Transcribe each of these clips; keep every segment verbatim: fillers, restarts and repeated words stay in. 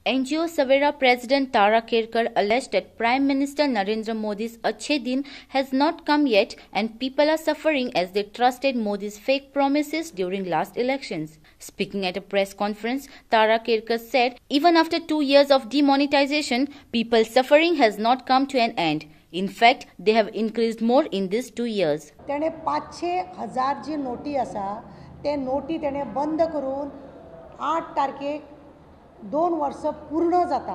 N G O Savera President Tara Kerkar alleged that Prime Minister Narendra Modi's Achhe Din has not come yet and people are suffering as they trusted Modi's fake promises during last elections. Speaking at a press conference, Tara Kerkar said, even after two years of demonetization, people's suffering has not come to an end. In fact, they have increased more in these two years. तेणे पाचशे हजार जी नोटी आसा ते नोटी तेणे बंद करून आठ तारखेक दोन वर्ष पूर्ण जाता.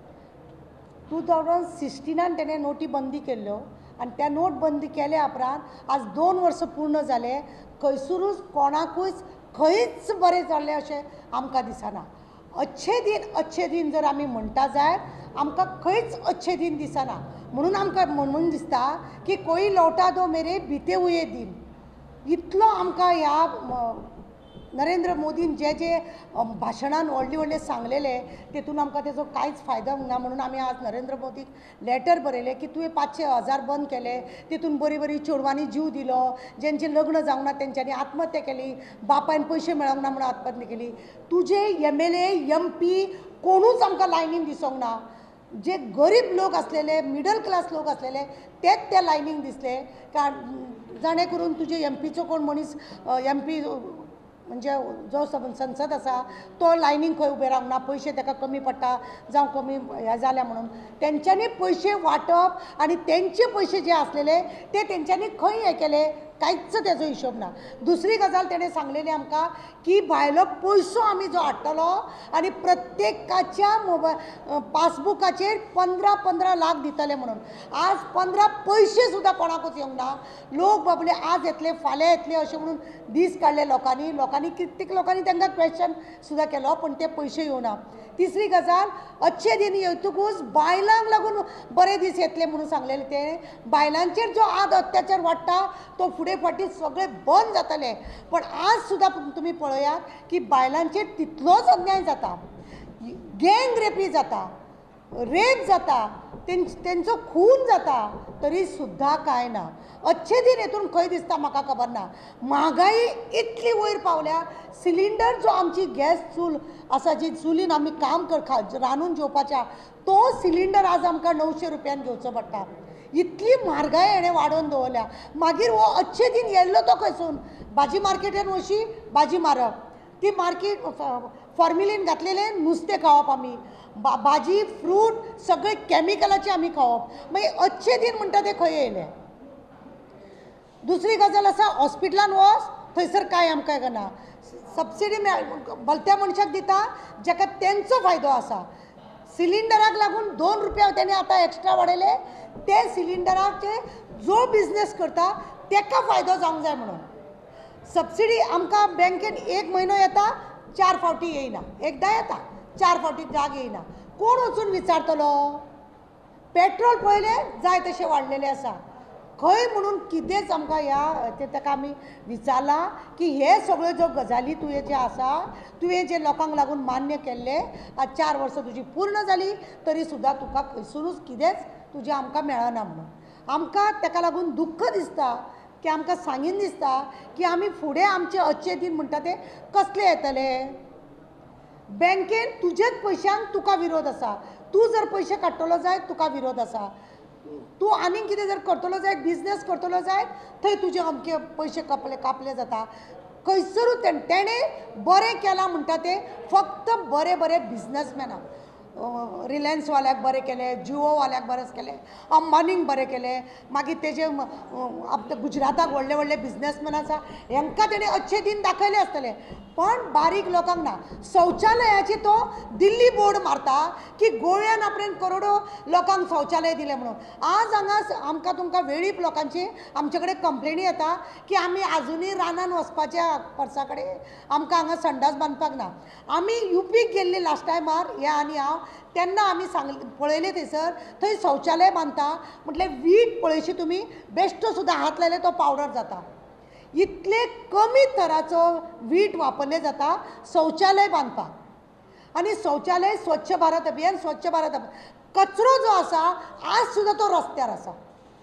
टू थावजंड सिक्स्टीनान तेणे नोटी बंदी केल्ल्यो आनी त्या नोट बंदी केल्या उपरांत आज दोन वर्ष पूर्ण जाले. खंयसरूच कोणाकूच खंयच बरें जाल्लें अशें आमकां दिसना. अच्छे दिन अच्छे दिन जर आमी म्हणटा जायत आमकां खंयच अच्छे दिन दिसना. म्हणून आमकां म्हणून दिसता की कोई लौटा दो मेरे बीते हुए दिन. इतलो आमकां ह्या नरेंद्र मोदीन जे जे भाशणान व्हडले व्हडले सांगलेले तेतून आमकां तेजो कांयच फायदो ना. म्हणून आमी आज नरेंद्र मोदीक लेटर बरयलें की तुवें पांचशे हजार बंद केले, तितून बरी बरी चेडवांनी जीव दिलो, जेंचें लग्न जावंक ना तेंच्यांनी आत्महत्या केली, बापायन पयशे मेळोंक ना म्हणून आत्महत्या केली. तुजे M L A M P कोणूच आमकां लायनीन दिसोंक ना. जे गरीब लोक असलेले, मिडल क्लास लोक असलेले तेच त्या लायनीक दिसले. कारण जाणे करून तुजे एम पीचो कोण मनीस एम पी म्हणजे जो संसद आसा तो लायनीक खंय उबे रावंक ना, पयशे ताका कमी पडटा जावं कमी हें जाल्या म्हणून तेंच्यांनी पयशे वाटप आनी तेंचे पयशे जे आसलेले ते तेंच्यांनी खंय हें केले कांयच तेजो हिशोब ना. दुसरी गजाल तेणें सांगलेली आमकां की भायलो पयसो आमी जो हाडटलो आनी प्रत्येकाच्या मोबायल पासबुकाचेर पंदरा पंदरा लाख दितले म्हणून. आज पंदरा पयशे सुद्दां कोणाकूच येवंक ना. लोक बाबले आज येतले फाल्यां येतले अशें म्हणून दीस काडले लोकांनी. लोकांनी कित्येक लोकांनी तांकां क्वेश्चन सुद्दां केलो पण ते पयशे येवना. तिसरी गजाल अच्छे दिन येतकूच बायलांक लागून बरे दीस येतले म्हणून सांगलेले. ते बायलांचेर जो आज अत्याचार वाडटा तो फुडें फाटीं सगळे बंद जातले. पण आज सुद्दां तुमी पळयात की बायलांचेर तितलोच अन्याय जाता. गँग रेपी जाता, रेप जाता, तेंचो खून जाता तरी सुद्दां कांय ना. अच्छे दिन हेतून खंय दिसता म्हाका खबर ना. म्हारगाई इतली वयर पावल्या. सिलिंडर जो आमची गॅस चूल आसा जी चुलीन आमी काम कर रांदून जेवपाच्या तो सिलिंडर आज आमकां णवशे रुपयान घेवचो पडटा. इतली म्हारगाय हेणें वाडोवन दवरल्या. मागीर हो अच्छे दिन येयल्लो तो खंयसून? भाजी मार्केटान वची भाजी मारप, ती मार्केट फॉर्मिलीन घातलेलें नुस्तें खावप आमी, बा भाजी फ्रूट सगळे कॅमिकलाचे आमी खावप. मागीर अच्छे दिन म्हणटा ते खंय येयले? दुसरी गजाल आसा हॉस्पिटलान वच थंयसर कांय आमकां करना. सबसिडी भलत्या मनशाक दिता जाका तेंचो फायदो आसा. सिलिंडराक लागून दोन रुपया तेणी आतां एक्स्ट्रा वाडयले. ते सिलिंडराचे जो बिझनेस करता तेका फायदो जावंक जाय म्हणून. सबसिडी आमकां बँकेन एक म्हयनो येता चार फावटी येयना, एकदां येता चार फावटी जाग येयना. कोण वचून विचारतलो? पेट्रोल पळयले जाय तशें वाडलेले आसा. खंय म्हणून कितेंच आमकां ह्या ताका आमी विचारला की हे सगळ्यो ज्यो गजाली तुवें जे आसा तुवें जे लोकांक लागून मान्य केल्ले आज चार वर्सां तुजी पूर्ण जाली तरी सुद्दां तुका खंयसरूच कितेंच तुजें आमकां मेळना म्हणून. आमकां ताका लागून दुख्ख दिसता की आमकां सांगीन दिसता की आमी फुडें आमचे अच्छे दिन म्हणटा ते कसले येतले. बँकेन तुजेच पयशांक तुका विरोध आसा. तूं जर पयशे काडटलो जायत तुका विरोध आसा. तूं आनीक कितें जर करतलो जायत बिझनेस करतलो जायत थंय तुजे अमके पयशे कापले कापले जाता. खंयसरूच तेणें बरें केलां म्हणटा तें फक्त बरे बरे बिझनेसमॅनाक. रिलायन्स वाल्याक बरें केलें, जिओ वाल्याक बरें केलें, अंबानीक बरें केलें. मागीर तेजे गुजराताक व्हडले व्हडले बिझनेसमॅन आसा हेंकां तेणें अच्छे दिन दाखयले आसतले. पण बारीक लोकांक ना. शौचालयाची तो दिल्ली बोर्ड मारता की गोंयान आपणें करोडो लोकांक शौचालय दिलें म्हणून. आज हांगा आमकां तुमकां वेळीप लोकांची आमचे कडेन कंप्लेनी येता की आमी आजुनूय रानान वचपाच्या पर्सा कडेन आमकां हांगा संडास बांदपाक ना. आमी युपीक गेल्ली लास्ट टायमार हे आनी हांव तेन्ना आमी सांग पळयलें थंयसर थंय शौचालय बांदता म्हटलें वीट पळयशी तुमी बेश्टो सुद्दां हात लायले तो पावडर जाता. इतले कमी तराचो वीट वापरले जाता शौचालय बांदपाक. आनी शौचालय स्वच्छ भारत अभियान स्वच्छ भारत अभियान कचरो जो आसा आज सुद्दां तो रस्त्यार आसा.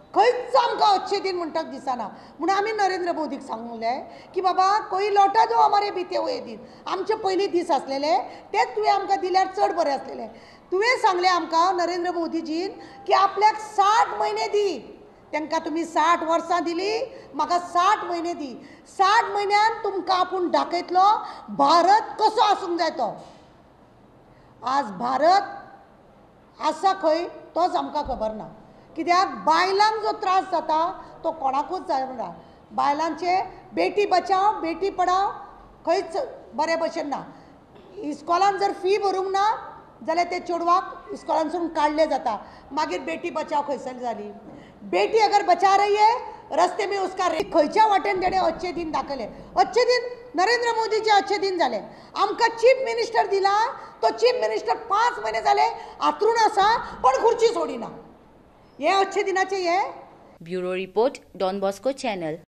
खंयच आमकां अच्छे दिन म्हणटाक दिसना. म्हणून आमी नरेंद्र मोदीक सांगलें की बाबा कोई लौटा जो हमारे बीते हुए दिन, आमचे पयलीं दीस आसलेले तेच तुवें आमकां दिल्यार चड बरें आसलेलें. तुवें सांगलें आमकां नरेंद्र मोदीजीन की आपल्याक साठ म्हयने दी. तांकां तुमी साठ वर्सां दिली, म्हाका साठ म्हयने दी. साठ म्हयन्यान तुमकां आपूण दाखयतलो भारत कसो आसूंक जाय तो. आज भारत आसा खंय तोच आमकां खबर ना. कित्याक बायलांक जो त्रास जाता तो कोणाकूच जायना. बायलांचे बेटी बचाव बेटी पढाव खंयच बरे भशेन ना. इस्कॉलान जर फी भरूंक ना जाल्यार ते चेडवाक इस्कॉलांसून काडले जाता. मागीर बेटी बचाव खंयसर जाली. बेटी अगर बचा रही है रस्ते में उसका खंयच्या वाटेन तेणें अच्छे दिन दाखयले. अच्छे दिन नरेंद्र मोदीचे अच्छे दिन जाले. आमकां चीफ मिनिस्टर दिला, तो चीफ मिनिस्टर पांच महिने जाले आतरून आसा पण खुर्ची सोडिना. हे अच्छे दिनाचे हे. Bureau report Don Bosco channel.